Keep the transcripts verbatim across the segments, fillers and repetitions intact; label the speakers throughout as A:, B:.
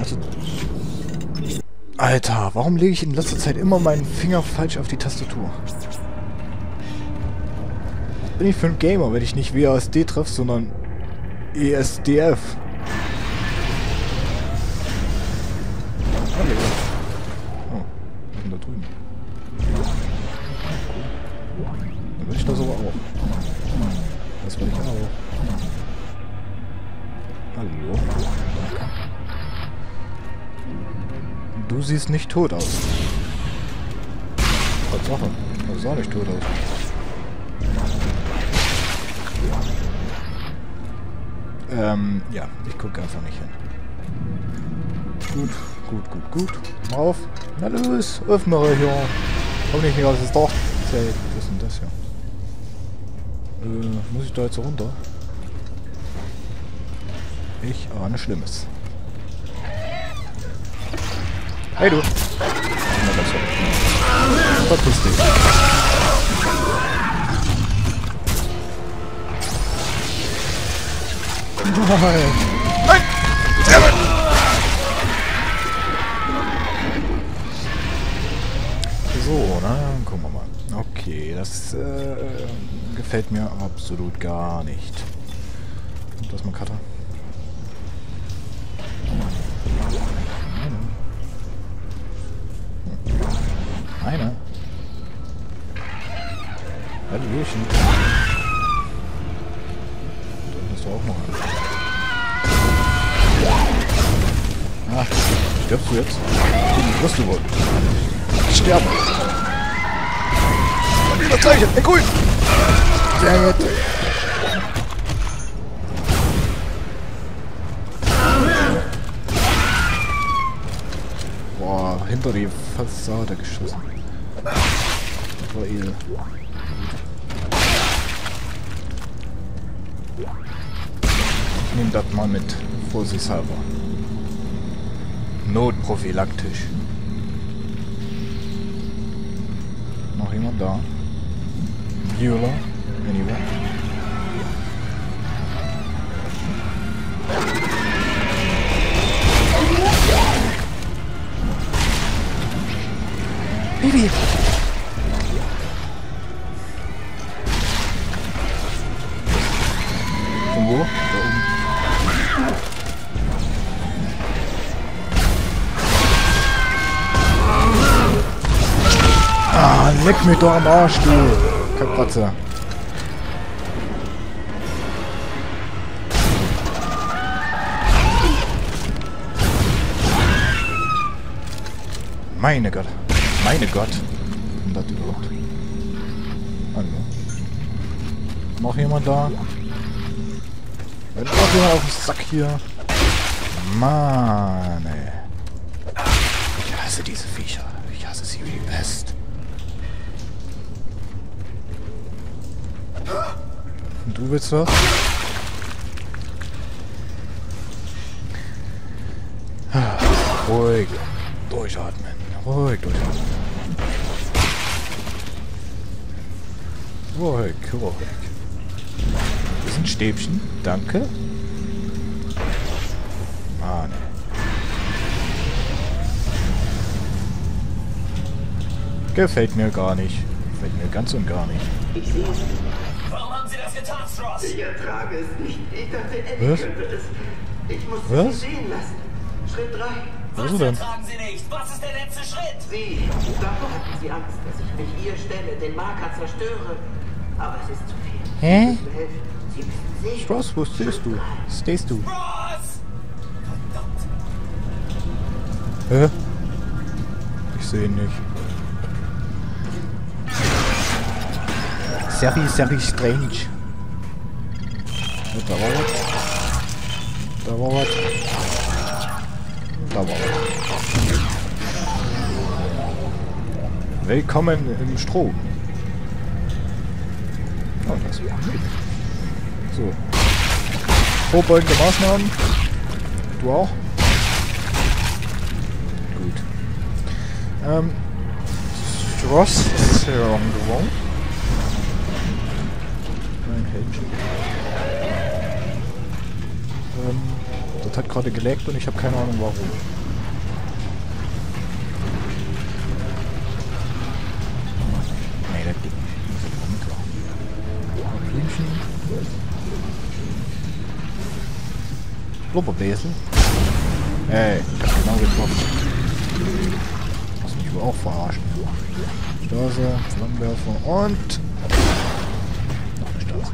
A: Also... Alter, warum lege ich in letzter Zeit immer meinen Finger falsch auf die Tastatur? Was bin ich für ein Gamer, wenn ich nicht W A S D treffe, sondern E S D F? Hallo. Oh, was ist denn da drüben? Dann will ich das aber auch. Das will ich auch. Hallo. Du siehst nicht tot aus. Tatsache. Du sah nicht tot aus. Ähm, ja, ich gucke einfach nicht hin. Gut, gut, gut, gut. Mal auf. Na los, öffne hier. Komm nicht mehr aus das Dach. Was ist denn das hier? Äh, muss ich da jetzt runter? Ich ahne Schlimmes. Hey du! Verpiss dich. Nein! Nein! So, dann gucken wir mal. Okay, das äh, gefällt mir absolut gar nicht. Und das mal Cutter. Eine. Hallöchen. Da ist doch auch noch eine. Ah, stirbst du jetzt? Was du wohl? Sterben. Das gleiche. Hey, cool. Sehr gut. Boah, hinter die Fassade geschossen. Das war edel. Ich nehme das mal mit. Vorsichtshalber. Notprophylaktisch. Noch jemand da? Viola? Anyway. Baby! Von wo? Da oben. Ah, leck mich doch am Arsch, du Kackratze. Meine Gott. Meine Gott. Und das überhaupt. Hallo. Noch jemand da? Wenn auch jemand auf den Sack hier. Mann, ey. Ich hasse diese Viecher. Ich hasse sie wie die Pest. Und du willst was? Ruhig. Durchatmen. Ruhig durchatmen. Ruhig, ruhig. Das ist ein Stäbchen. Danke. Ah, ne. Gefällt mir gar nicht. Gefällt mir ganz und gar nicht.
B: Ich sehe es.
C: Warum haben Sie das getan, Stross?
B: Ich ertrage es nicht. Ich dachte, Eddie
A: Was?
B: könnte es. Ich muss
A: Was?
B: sie sehen lassen. Schritt drei.
C: Was
A: ist denn?
C: ertragen Sie nicht? Was ist der letzte Schritt?
B: Sie. Davor hatten Sie Angst, dass ich mich hier stelle, den Marker zerstöre. Aber es ist zu viel.
A: Hä?
B: Sie müssen helfen. Sie müssen sehen.
A: Stross, wo stehst du? Stehst du?
C: Stross! Verdammt.
A: Hä? Ich sehe ihn nicht. Very, very strange. Oh, da war was. Da war was. Da war was. Willkommen im Strom. Oh, das war so. Vorbeugende Maßnahmen. Du auch? Gut. Ähm. Stross ist irgendwo. Ein Hähnchen. Ähm. Das Das hat gerade geleckt und ich habe keine Ahnung warum. Nee, das geht nicht. Ich muss jetzt mal mitmachen. Blümchen. Blubberbesel. Ey, ich hab genau getroffen. Lass mich wohl auch verarschen. Stase, Flammenwerfer und... noch eine Stase.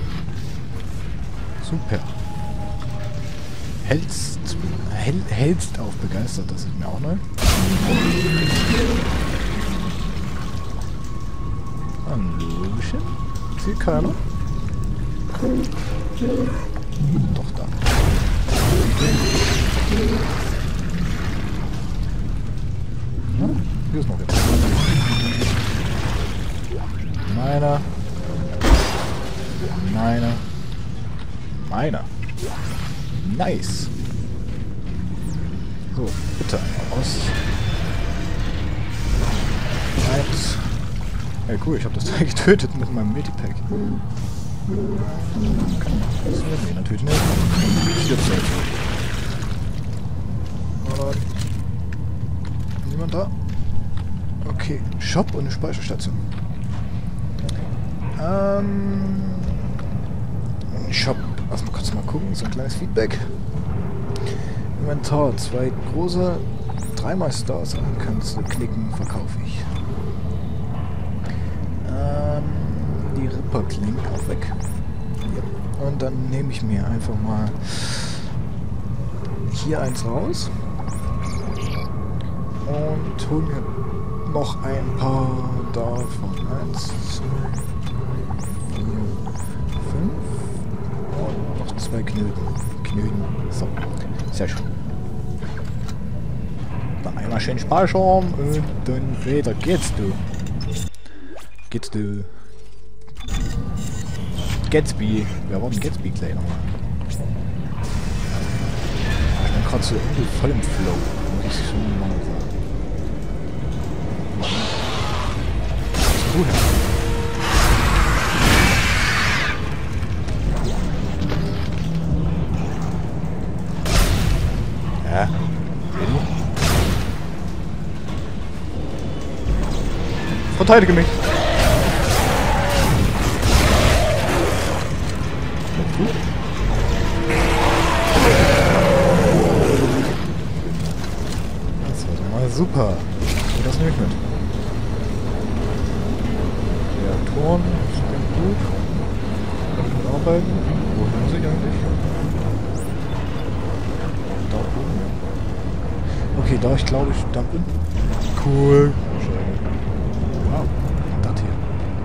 A: Super. Hältst, häl, hältst auf begeistert, das ist mir auch neu. Hallöchen. Sieht keiner. Doch da. Ja, hier ist noch jetzt. Meiner. Meiner. Meiner. Nice. So, bitte einmal aus. Eins. Hey, cool, ich habe das Teil getötet mit meinem Multipack. Kann das nee, natürlich nicht. Stirbt halt. Aber niemand da? Okay, Shop und eine Speicherstation. Ähm... Shop. Lass mal kurz mal gucken, so ein kleines Feedback. Inventar, zwei große, dreimal Stars an, kannst du knicken, verkaufe ich. Ähm, die Ripper klingen auch weg. Ja. Und dann nehme ich mir einfach mal hier eins raus und hole mir noch ein paar davon. Eins, zwei, drei, vier, fünf. Und noch zwei Knöten. Knöten. So. Sehr schön. Dann einmal schön speichern und dann weiter geht's du. Geht's du. Gatsby. Wer war denn Gatsby gleich nochmal? Ich bin gerade so irgendwie voll im Flow. Muss ich schon mal sagen. Was ist du denn? Ja. Verteidige mich. Das war doch mal super. Und das nehme ich mit. Reaktoren sind gut. Kann ich mit arbeiten. Wohin muss ich eigentlich? Da oben. Okay, da ich glaube ich dumpen. Cool. Wow. Das hier.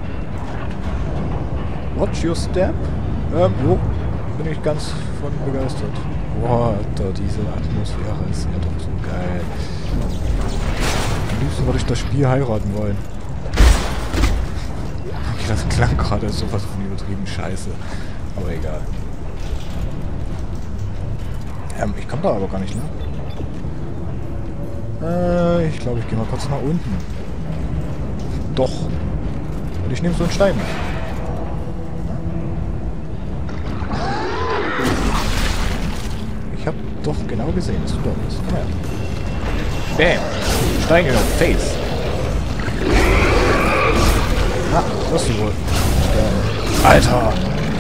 A: Watch your step. Ähm, jo. Bin ich ganz von begeistert. Boah, Alter, diese Atmosphäre ist ja doch so geil. Am liebsten würde ich das Spiel heiraten wollen. Okay, das klang gerade sowas von übertrieben scheiße. Aber egal. Ähm, ich komme da aber gar nicht lang. Äh, ich glaube, ich gehe mal kurz nach unten. Doch. Und ich nehme so einen Stein mit. Ich habe doch genau gesehen, dass du dort bist. Komm her. Bam. Stein in your face. Ah, das ist wohl. Alter.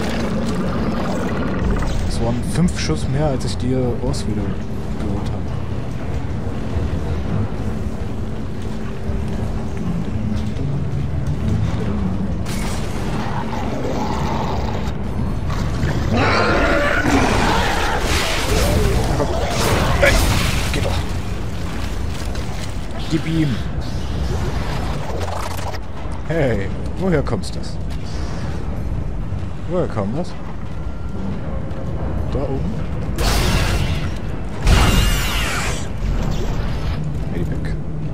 A: Das waren fünf Schuss mehr, als ich dir Ross wieder geholt habe. Hey, geh doch. Gib ihm. Hey, woher kommst das? Woher kommt das? Da oben? Medipack.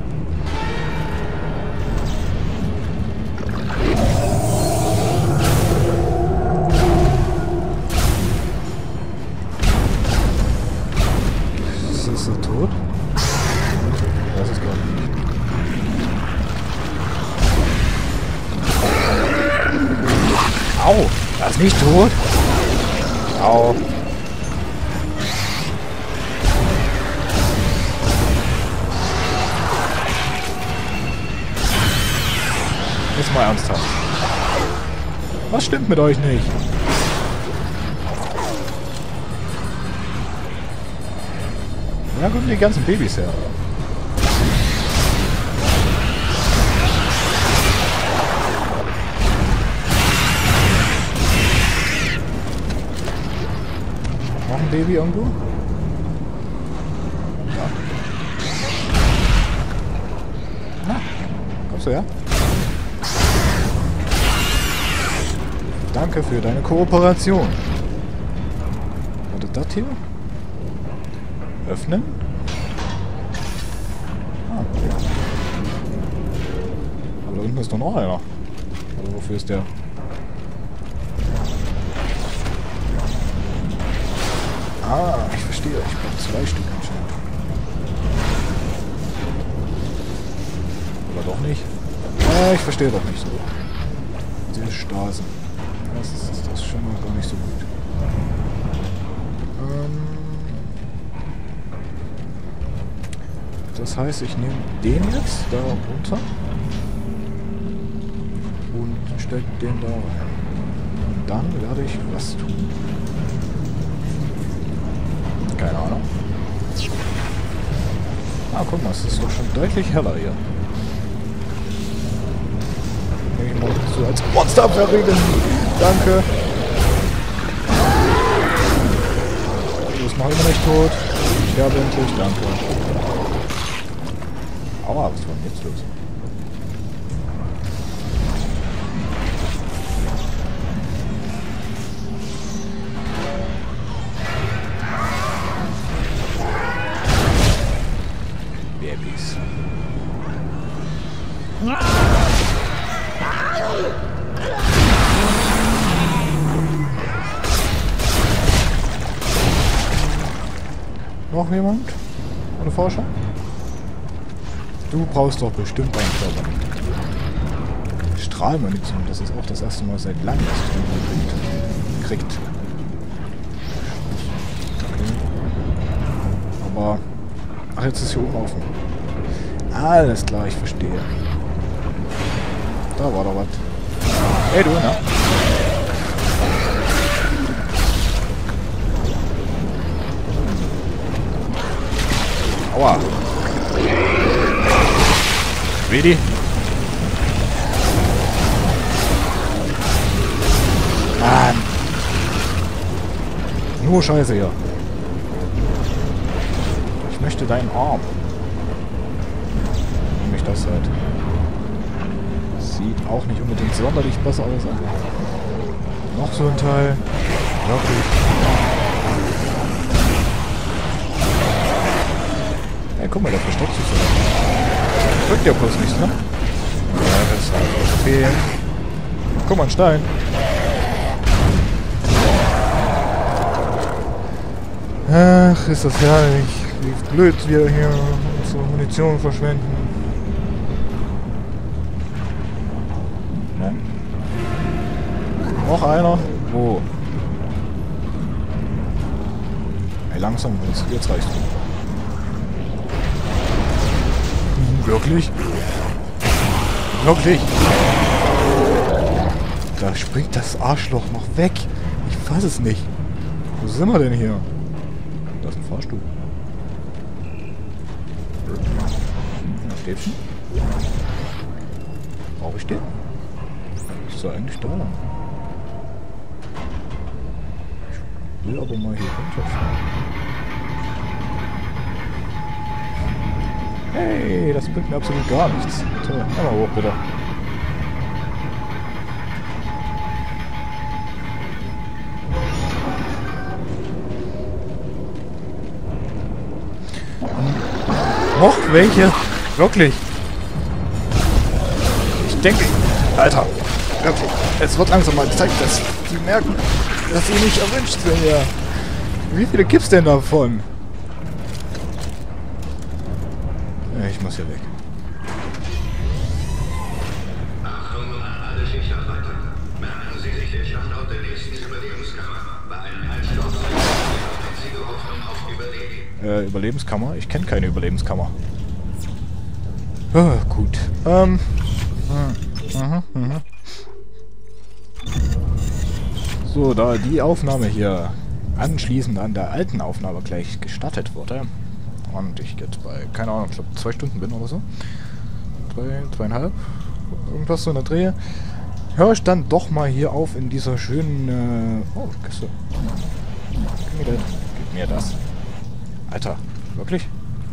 A: Ist er tot? Das ist gar nicht. Au! Er ist nicht tot! Au! mal ernsthaft. Was stimmt mit euch nicht? Ja, gucken die ganzen Babys her. Noch ein Baby irgendwo? Ja. Na, kommst du her? Danke für deine Kooperation. Was ist das hier? Öffnen? Ah, okay. Aber da unten ist doch noch einer. Also wofür ist der? Ah, ich verstehe. Ich brauche zwei Stück anscheinend. Aber doch nicht. Ah, ich verstehe doch nicht so. Die Stasen. Das ist, das ist schon mal gar nicht so gut. Ähm, das heißt, ich nehme den jetzt da runter und stecke den da rein. Und dann werde ich was tun. Keine Ahnung. Ah, guck mal, es ist doch schon deutlich heller hier. Ich muss so als Monster verregen. Danke. Los, mach immer nicht tot. Ich sterbe endlich, danke. Aua, was war denn jetzt los? Babys. Noch jemand? Eine Forscher? Du brauchst doch bestimmt einen Körper. Strahlmunition, das ist auch das erste Mal seit langem, dass ich den mal kriegt. kriegt. Okay. Aber... Ach, jetzt ist hier oben offen. Alles klar, ich verstehe. Da war doch was. Hey du, na? Aua. Ready? Mann. Nur Scheiße hier. Ich möchte deinen Arm. Nämlich das halt. Sieht auch nicht unbedingt sonderlich besser aus. Noch so ein Teil. Wirklich. Hey, guck mal, der versteckt sich so. Drückt ja bloß nichts, ne? Ja, das ist halt okay. Guck mal, ein Stein. Ach, ist das herrlich. Wie blöd wir hier unsere Munition verschwenden. Ne? Noch einer? Wo? Ey, langsam, jetzt, jetzt reicht's. Wirklich? Wirklich? Da springt das Arschloch noch weg. Ich fass es nicht. Wo sind wir denn hier? Da ist ein Fahrstuhl. Da steht schon. Brauche ich den? Ich soll eigentlich da lang. Ich will aber mal hier runterfahren. Hey, das bringt mir absolut gar nichts. Toll, einmal hoch bitte. Noch welche? Wirklich? Ich denke, Alter, wirklich, es wird langsam mal Zeit, dass die merken, dass sie nicht erwünscht sind, ja. Wie viele gibt's denn davon? Ich muss hier weg.
D: Achtung, alle Schichtarbeiter. Merken Sie sich den Standort der nächsten Überlebenskammer. Bei einem Einsturz ist die einzige Hoffnung auf Überleben.
A: Äh, Überlebenskammer? Ich kenne keine Überlebenskammer. Ah, gut. Ähm. Hm. Mhm, mhm. So, da die Aufnahme hier anschließend an der alten Aufnahme gleich gestartet wurde und ich jetzt bei, keine Ahnung, ich glaube zwei Stunden bin oder so, drei, zweieinhalb, irgendwas so in der Drehe, höre ich dann doch mal hier auf in dieser schönen, äh, oh, Kiste. Gib mir das. Gib mir das. Alter, wirklich?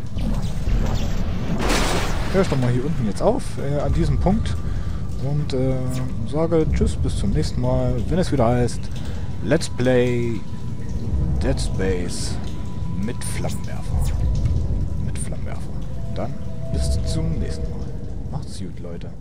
A: Hör ich doch mal hier unten jetzt auf, äh, an diesem Punkt. Und äh, sage Tschüss, bis zum nächsten Mal, wenn es wieder heißt Let's Play Dead Space mit Flammenwerfer. Mit Flammenwerfer. Dann bis zum nächsten Mal. Macht's gut, Leute.